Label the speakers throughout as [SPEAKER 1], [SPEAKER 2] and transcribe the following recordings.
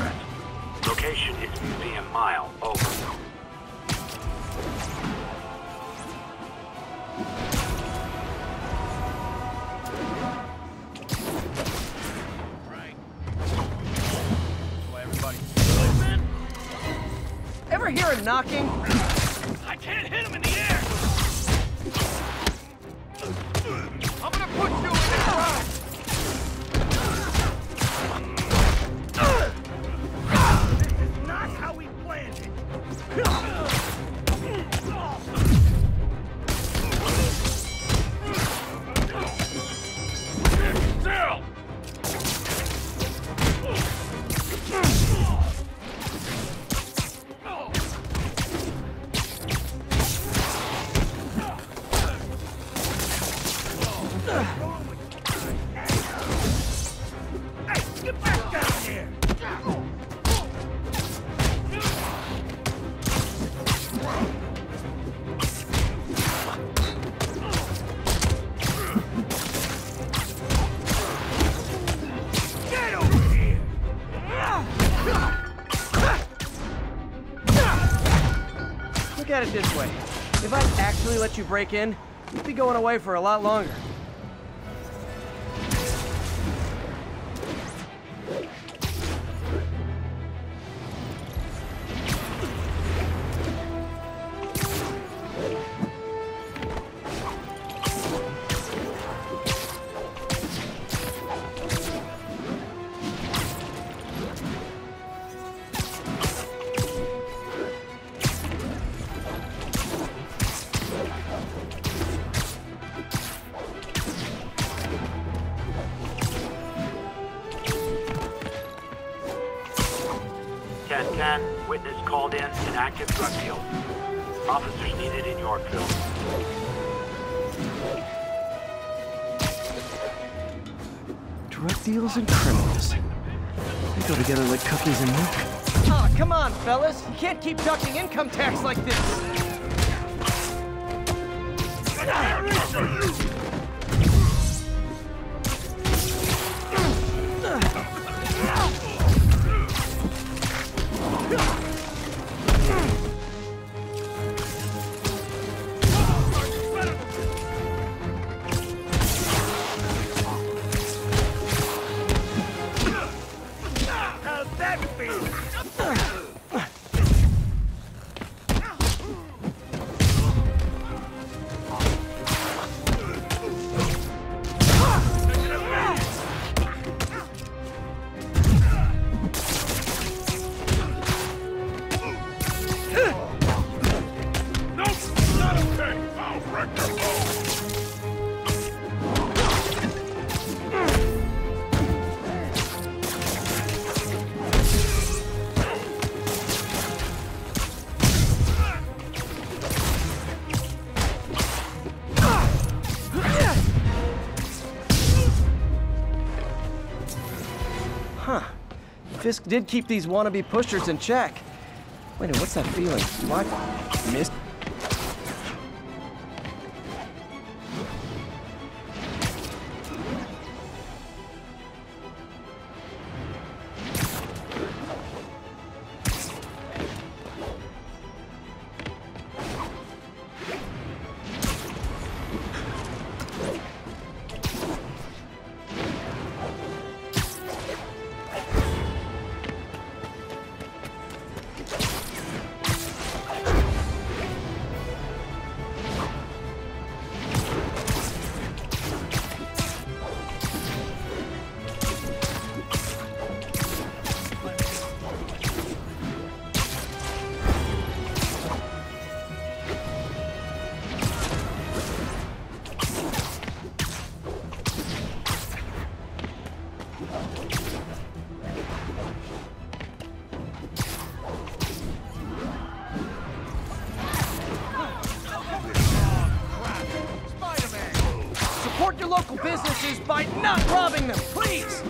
[SPEAKER 1] progress. Location is Museum Mile. Over.
[SPEAKER 2] Right. That's why everybody listen.
[SPEAKER 3] Ever hear a knocking?
[SPEAKER 2] I can't hit him in the air. I'm gonna put you in the ground. This is not how we planned it. Still. Hey, get back down here! Get over here!
[SPEAKER 3] Look at it this way. If I'd actually let you break in, you'd be going away for a lot longer.
[SPEAKER 1] Witness called in an active drug deal. Officers needed in Yorkville.
[SPEAKER 3] Drug deals and criminals. They go together like cookies and milk. Ah, come on, fellas. You can't keep ducking income tax like this.
[SPEAKER 2] How's that feel?
[SPEAKER 3] Huh. Fisk did keep these wannabe pushers in check. Wait a minute, what's that feeling? What? Missed? Support your local businesses by not robbing them, please!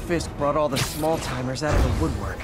[SPEAKER 3] Fisk brought all the small-timers out of the woodwork.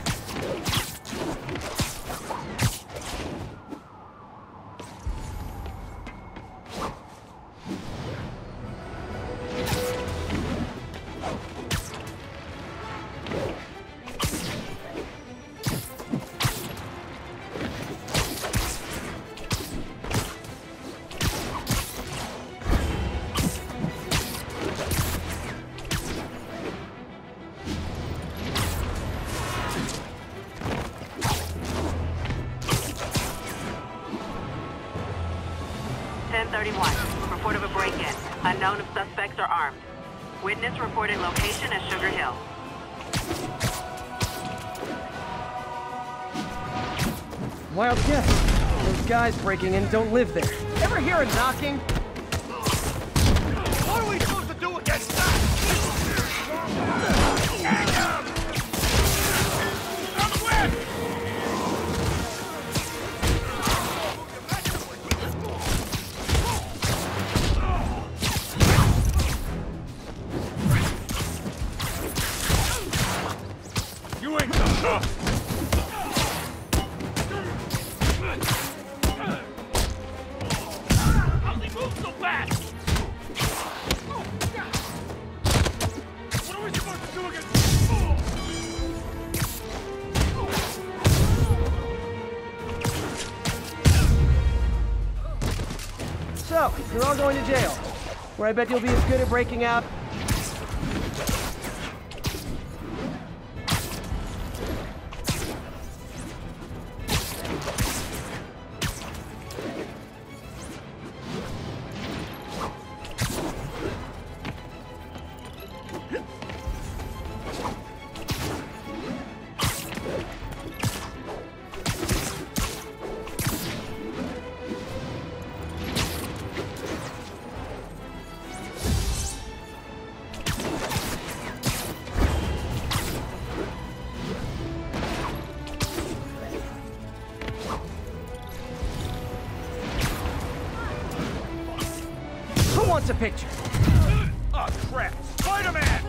[SPEAKER 4] Report of a break-in. Unknown if suspects are armed. Witness reported location as Sugar Hill.
[SPEAKER 3] Wild guess. Those guys breaking in don't live there. Ever hear a knocking?
[SPEAKER 2] What are we supposed to do against that? You ain't so tough. How's he move so fast? What are we supposed to do against
[SPEAKER 3] So, you're all going to jail, where I bet you'll be as good at breaking out. Who wants a picture?
[SPEAKER 2] Oh, crap! Spider-Man!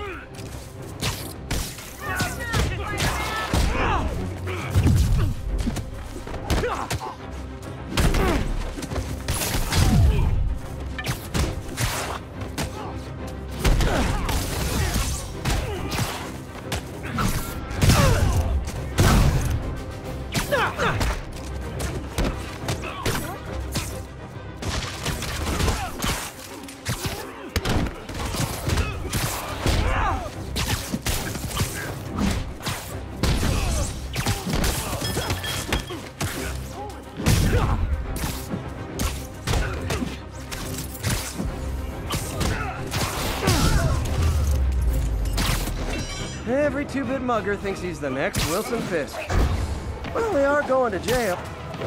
[SPEAKER 3] Every two-bit mugger thinks he's the next Wilson Fisk. Well, they are going to jail.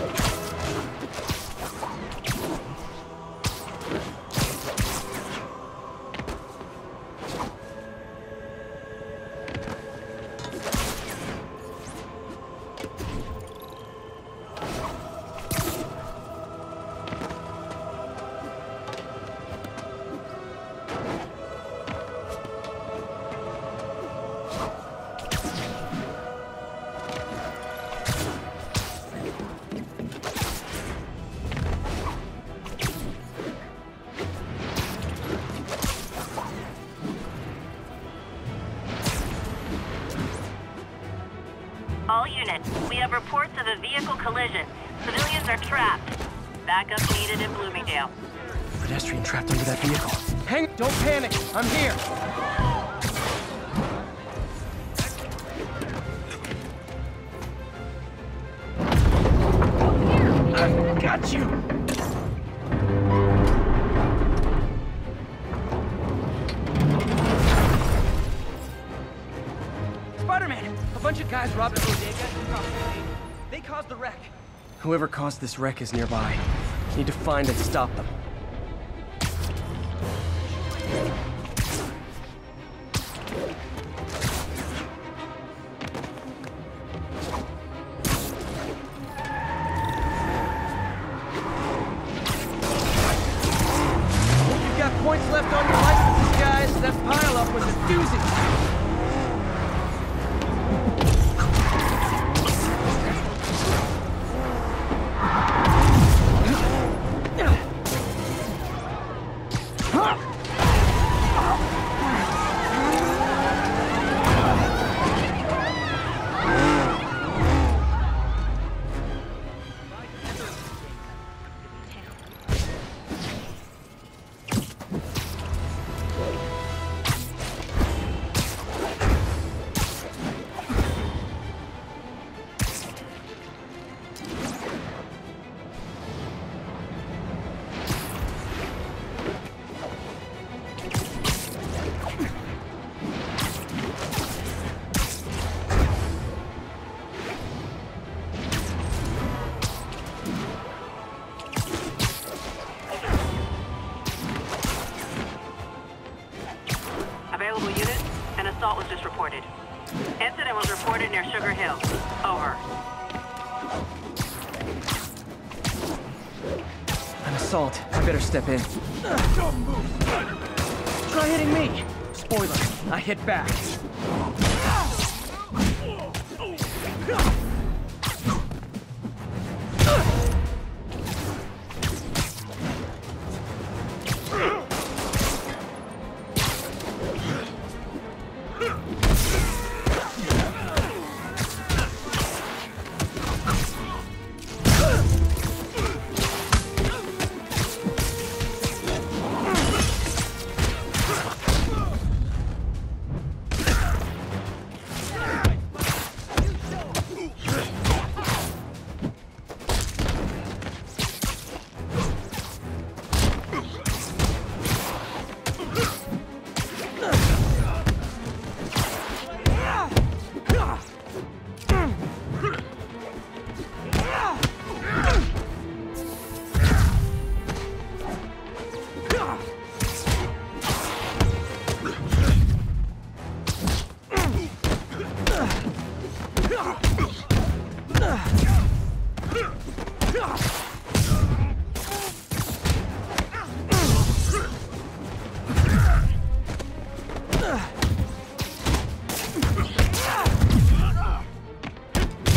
[SPEAKER 4] All units, we have reports of a vehicle collision. Civilians are trapped. Backup needed in Bloomingdale.
[SPEAKER 3] Pedestrian trapped under that vehicle. Hang, don't panic. I'm here. I've got you. Spider-Man! A bunch of guys robbed a bodega. They caused the wreck. Whoever caused this wreck is nearby. Need to find and stop them. You've got points left on your licenses, guys. That pile-up was a doozy.
[SPEAKER 4] assault was just reported. Incident was reported near Sugar Hill. Over.
[SPEAKER 3] An assault. I better step in. Try hitting me. Spoiler, I hit back.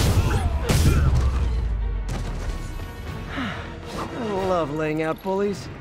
[SPEAKER 3] Love laying out bullies.